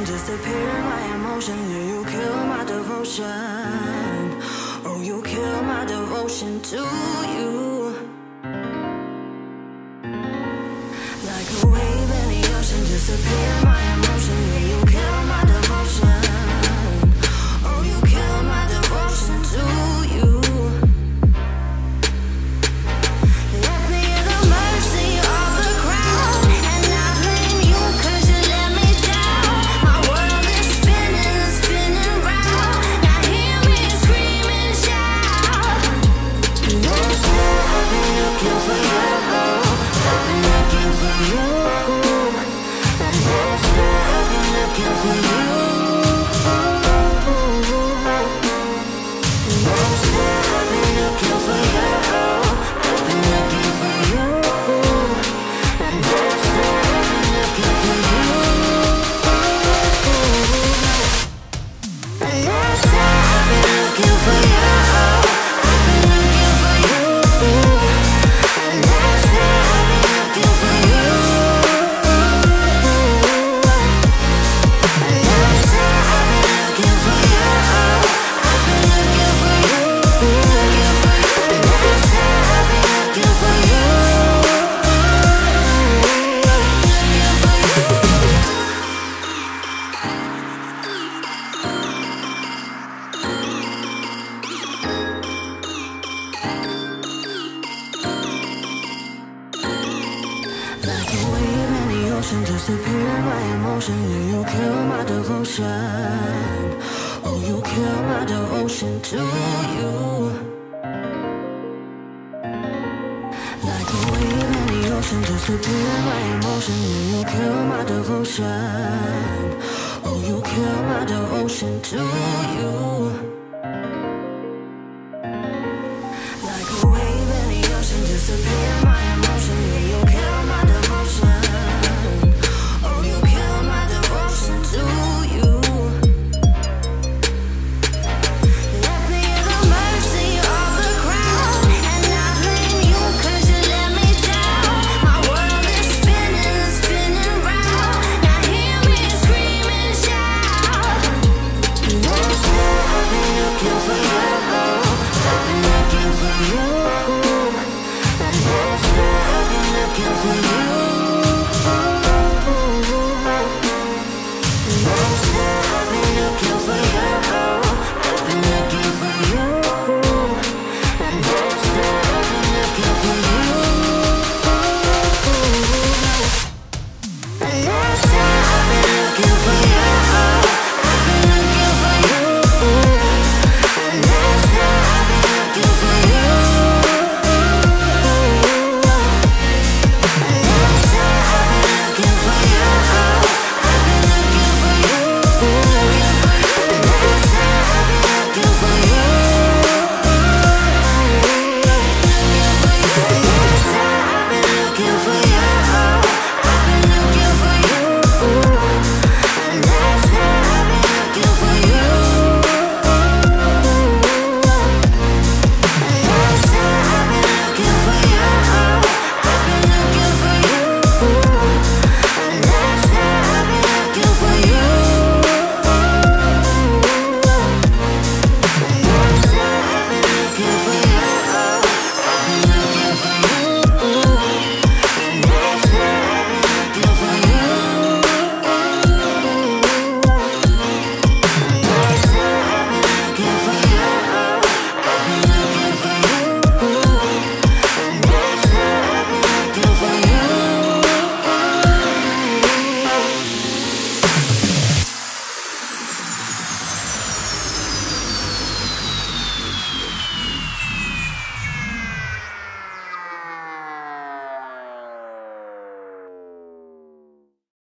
disappear my emotion. Yeah, you kill my devotion. Oh, you kill my devotion to you. Like a wave in the ocean, disappear my emotion. Yeah, you kill my devotion. Oh, you kill my devotion to you. Left me in the mercy of the crowd, and I blame you 'cause you let me down. My world is spinning, spinning round. Now hear me scream and shout. Yes, I've been looking for you. I've been looking for you. Yes, I've been looking for you. Yes, I've been looking for you. I've been looking for you. Yes, I've been looking for you. Yes, I've been looking for you. I've been looking for you. Yes, I've been looking for you. Yes, I've been looking for you. I've been looking for you. Yes, I've been looking for you. Like a wave in the ocean, disappear my emotion. Yeah, you kill my devotion. Oh, you kill my devotion to you. Like a wave in the ocean, disappear my emotion. Yeah, you kill my devotion. Oh, you kill my devotion to you.